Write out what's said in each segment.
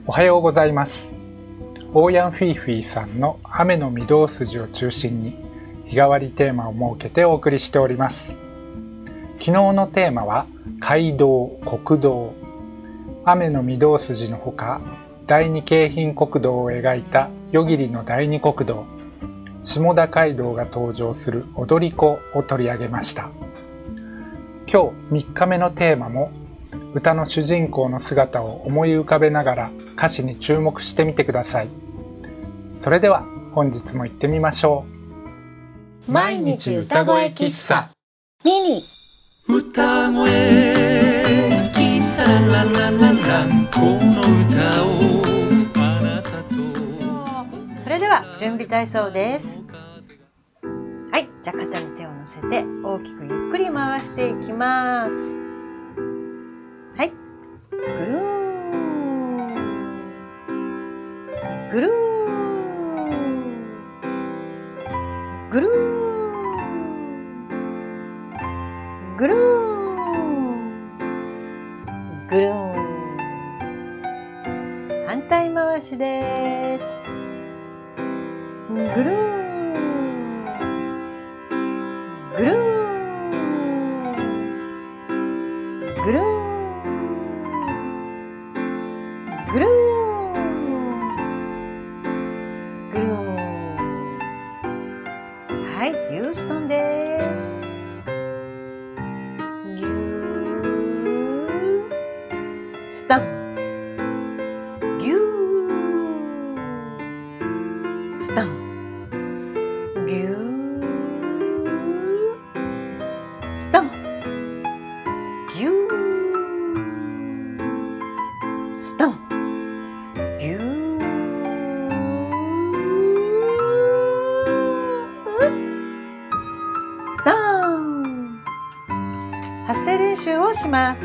おはようございます。オーヤンフィーフィーさんの雨の御堂筋を中心に日替わりテーマを設けてお送りしております。昨日のテーマは街道・国道。雨の御堂筋のほか、第二京浜国道を描いた夜霧の第二国道、下田街道が登場する踊り子を取り上げました。今日3日目のテーマも歌の主人公の姿を思い浮かべながら歌詞に注目してみてください。それでは本日も行ってみましょう。毎日歌声喫茶ミニ歌声喫茶ランランランランラン、この歌をあなたと。 それでは準備体操です。はい、じゃあ肩に手を乗せて大きくゆっくり回していきます。はい、ぐるーんぐるーんぐるーんぐるーんぐるーん。反対回しです。ぐるーんぐるーんぐるーんぐるーんぐるーん。はい、ギューストンです。ギューストンギューストンギューストンギューストンギューストン。発声練習をします。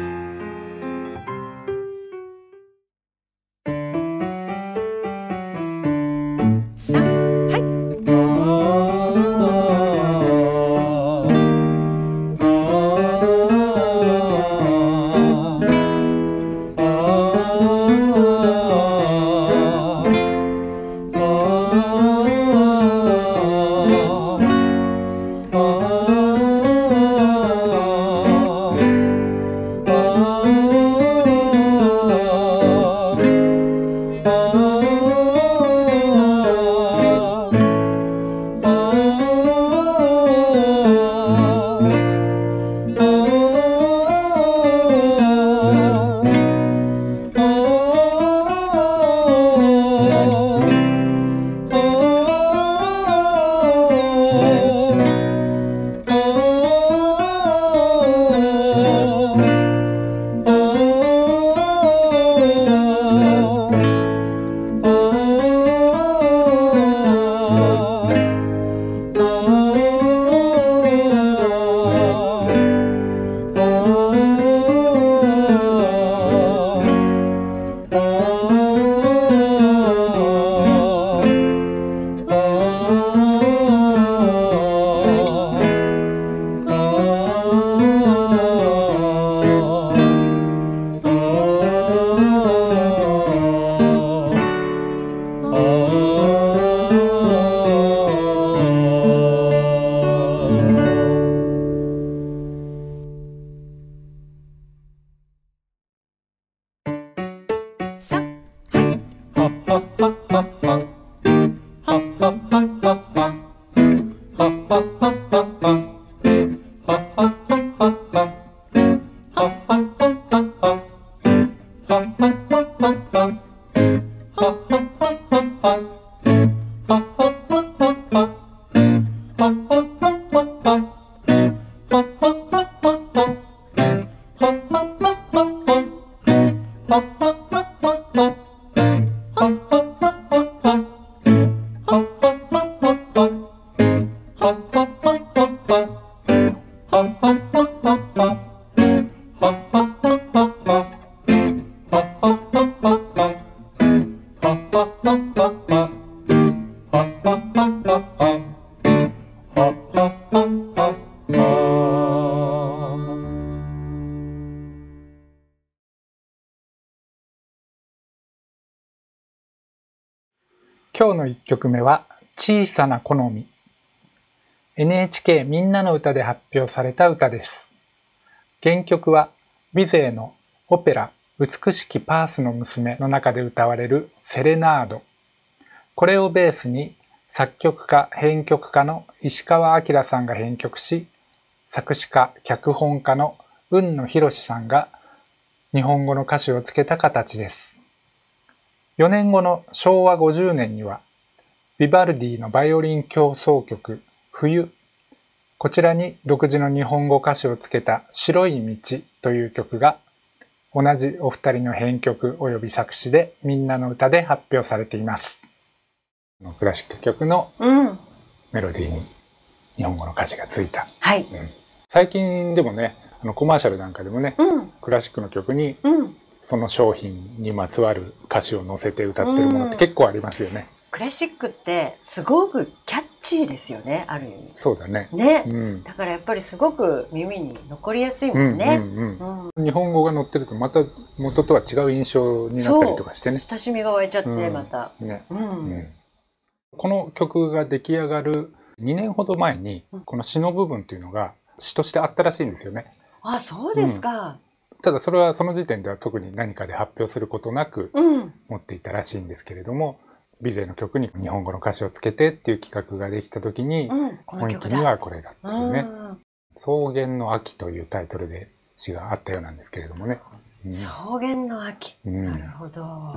今日の1曲目は小さな好み。NHK みんなの歌で発表された歌です。原曲はビゼーのオペラ美しきパースの娘の中で歌われるセレナード。これをベースに作曲家編曲家の石川明さんが編曲し、作詞家脚本家の海野博さんが日本語の歌詞をつけた形です。4年後の昭和50年にはビバルディのバイオリン協奏曲冬、こちらに独自の日本語歌詞をつけた白い道という曲が同じお二人の編曲及び作詞でみんなの歌で発表されています。クラシック曲のメロディーに日本語の歌詞がついた。 はい。 最近でもね、コマーシャルなんかでもね、クラシックの曲にその商品にまつわる歌詞を載せて歌ってるものって結構ありますよね。 クラシックってすごくキャッチーですよね、ある意味。 そうだね。 ね、だからやっぱりすごく耳に残りやすいもんね。 日本語が載ってるとまた元とは違う印象になったりとかしてね。 親しみが湧いちゃってまた。 この曲が出来上がる2年ほど前にこの詩の部分っていうのが詩としてあったらしいんですよね。 あ、そうですか。 ただそれはその時点では特に何かで発表することなく持っていたらしいんですけれども、ビゼの曲に日本語の歌詞をつけてっていう企画ができた時に、本気にはこれだっていうね。草原の秋というタイトルで詩があったようなんですけれどもね。 草原の秋。なるほど。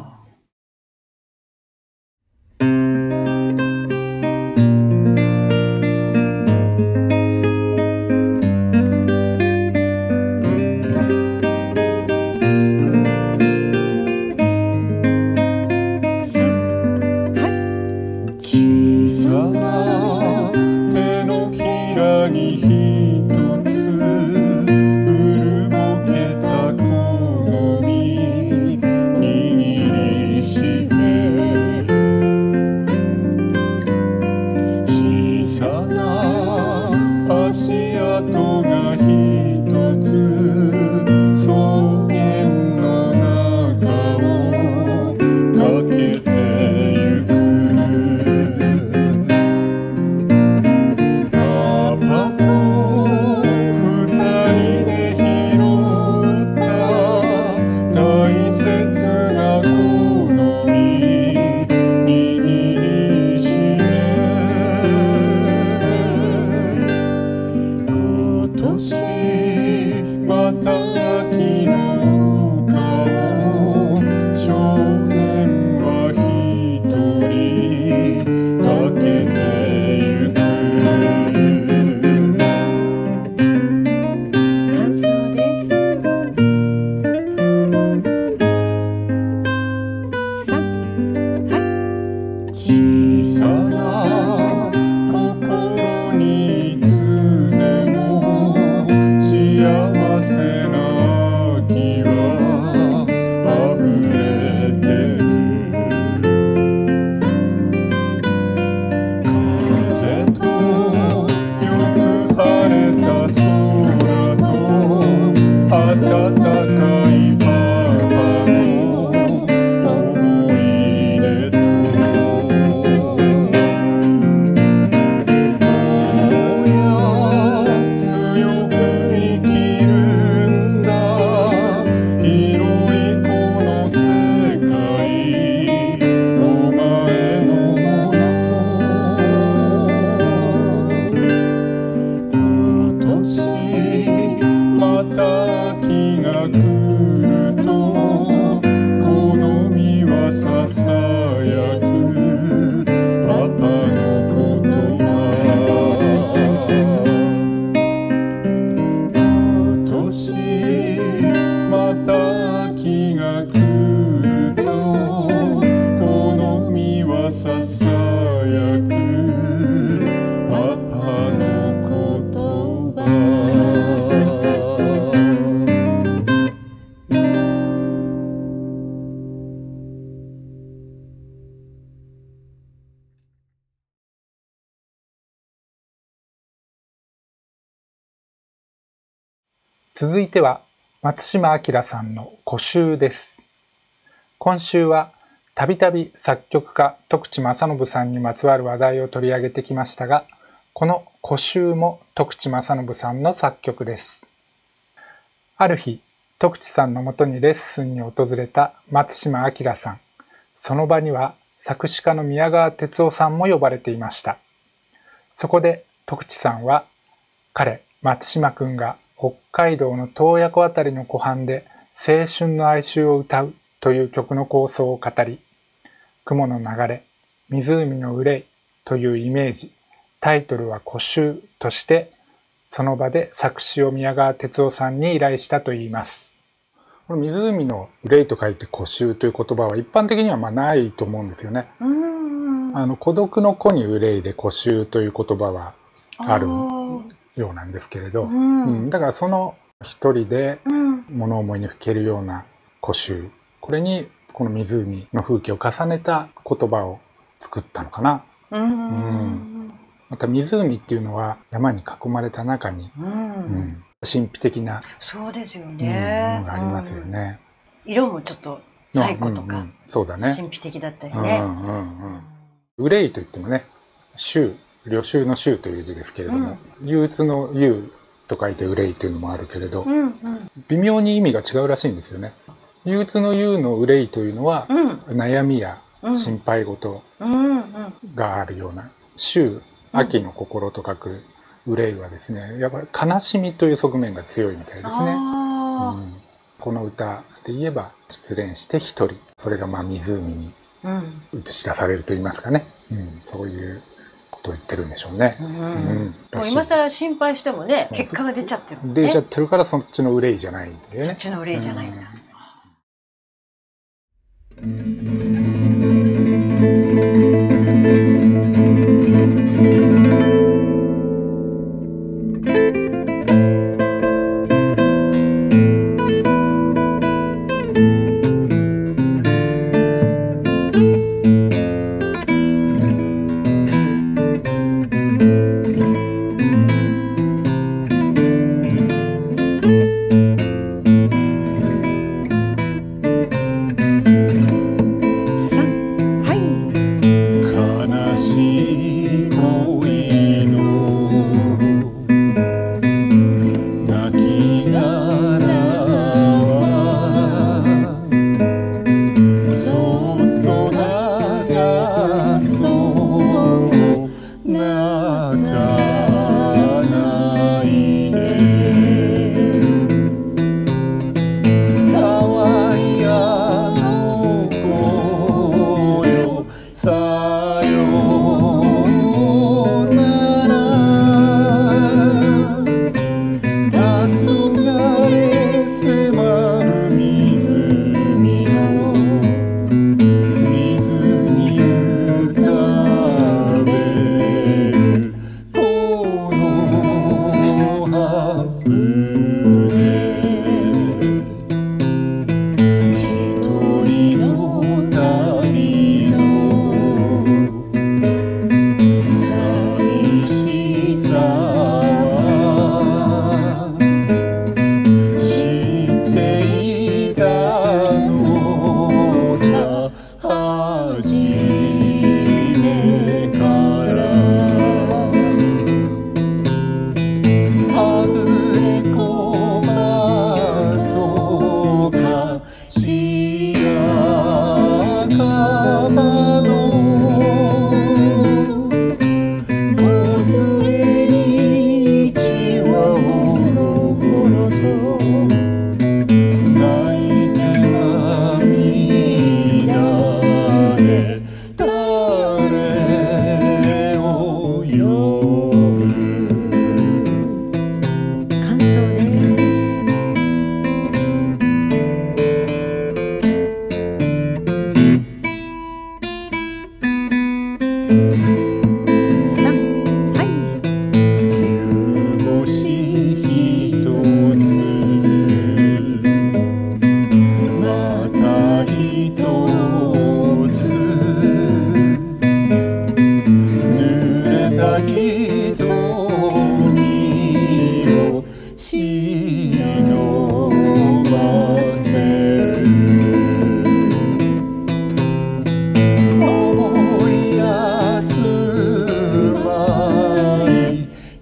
続いては松島明さんの古集です。今週はたびたび作曲家徳地正信さんにまつわる話題を取り上げてきましたが、この古集も徳地正信さんの作曲です。ある日、徳地さんのもとにレッスンに訪れた松島明さん。その場には作詞家の宮川哲夫さんも呼ばれていました。そこで徳地さんは、彼、松島くんが北海道の洞爺湖あたりの湖畔で青春の哀愁を歌うという曲の構想を語り、雲の流れ、湖の憂いというイメージ、タイトルは古集として、その場で作詞を宮川哲夫さんに依頼したといいます。この湖の憂いと書いて古集という言葉は一般的にはないと思うんですよね。孤独の子に憂いで古集という言葉はあるようなんですけれど、だからその一人で物思いにふけるような古集、これにこの湖の風景を重ねた言葉を作ったのかな。また湖っていうのは山に囲まれた中に、神秘的なそうですよね、 ものがありますよね。 色もちょっと最古とか、 そうだね、 神秘的だったりね。 憂いといってもね、秋、旅秋の秋という字ですけれども、憂鬱の憂と書いて憂いというのもあるけれど、微妙に意味が違うらしいんですよね。憂鬱の憂の憂いというのは、悩みや心配事があるような、秋、秋の心と書く憂いはですね、やっぱり悲しみという側面が強いみたいですね。この歌で言えば失恋して一人、それがまあ湖に映し出されると言いますかね、そういうことを言ってるんでしょうね。 もう今更心配してもね、結果が出ちゃってるもんね。 出ちゃってるからそっちの憂いじゃないんだよね。 そっちの憂いじゃないんだ。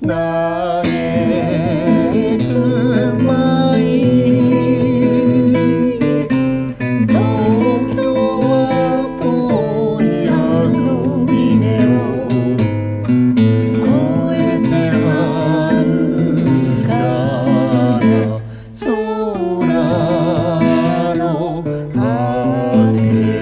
嘆くまい東京は遠いあの峰を越えてはるかな空の果て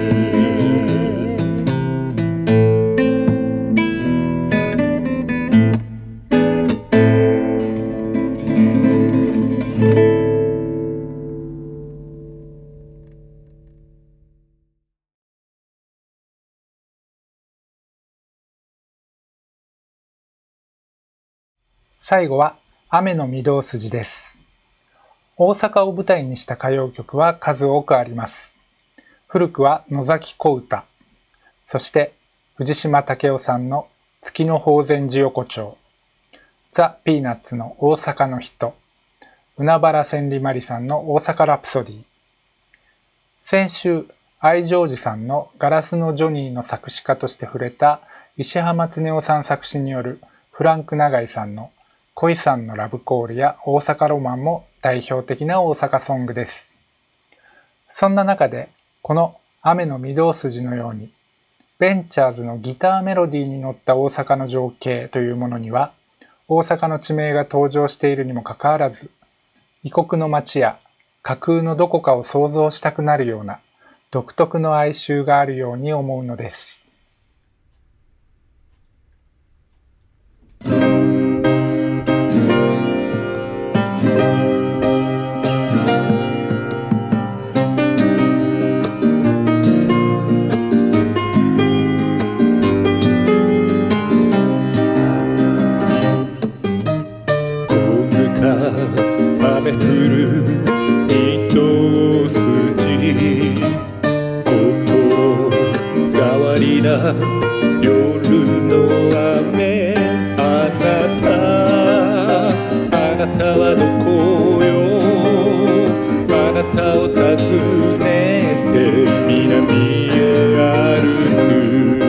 最後は雨の御堂筋です。大阪を舞台にした歌謡曲は数多くあります。古くは野崎小唄、そして藤島武雄さんの月の法善寺横丁、ザ・ピーナッツの大阪の人、海原千里マリさんの大阪ラプソディ。先週、愛成寺さんのガラスのジョニーの作詞家として触れた石浜恒夫さん作詞によるフランク永井さんの恋さんのラブコールや大阪ロマンも代表的な大阪ソングです。そんな中で、この雨の御堂筋のように、ベンチャーズのギターメロディーに乗った大阪の情景というものには、大阪の地名が登場しているにもかかわらず、異国の街や架空のどこかを想像したくなるような独特の哀愁があるように思うのです。 雨降る糸筋心変わりな夜の雨あなたはどこよあなたを訪ねて南へ歩く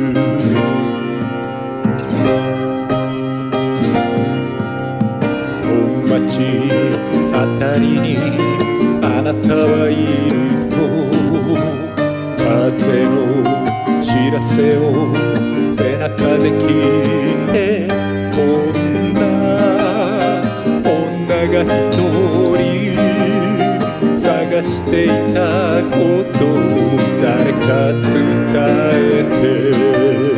本町あたりにあなたはいると風の知らせを背中で聞いてこんな女が一人探していたことを誰か伝えて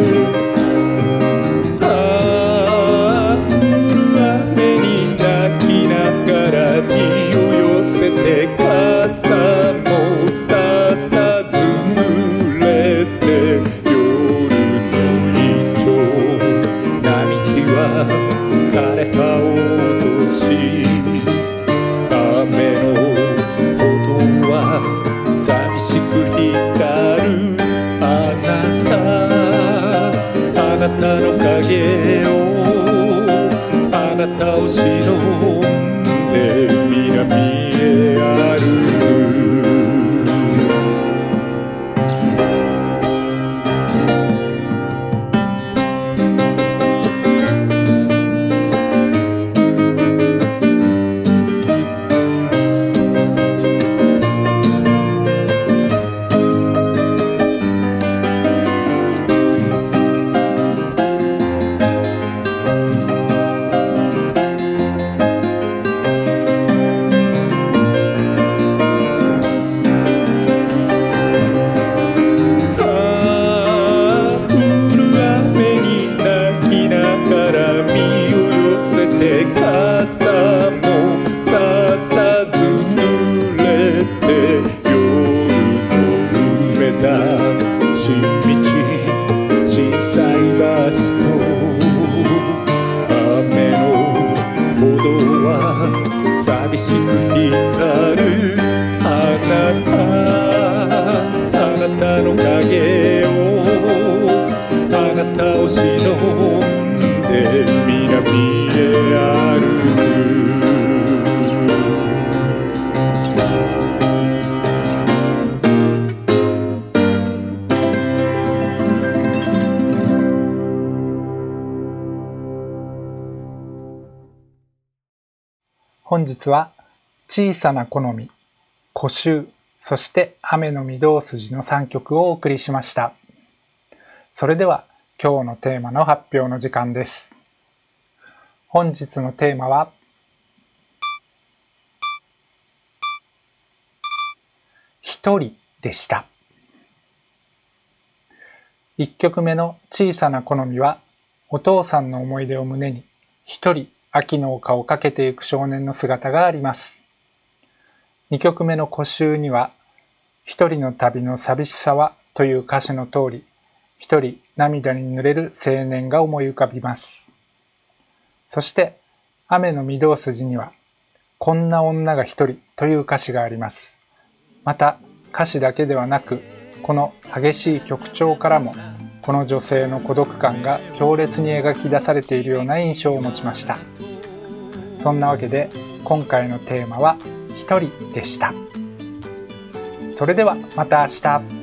身を寄せて傘もささず濡れて夜のイチョウ並木は枯れ葉を落とし雨の歩道は寂しく光るあなたの影をあなたを忍んで南へ歩く忍んで南へ歩く本日は小さな好み、孤舟、そして雨の御堂筋の3曲をお送りしました。それでは今日のテーマの発表の時間です。本日のテーマは一人でした。1曲目の小さな好みはお父さんの思い出を胸に一人秋の丘を駆けていく少年の姿があります。2曲目の孤舟には一人の旅の寂しさはという歌詞の通り、一人涙に濡れる青年が思い浮かびます。そして雨の御堂筋にはこんな女が一人という歌詞があります。また歌詞だけではなく、この激しい曲調からもこの女性の孤独感が強烈に描き出されているような印象を持ちました。そんなわけで今回のテーマは一人でした。それではまた明日。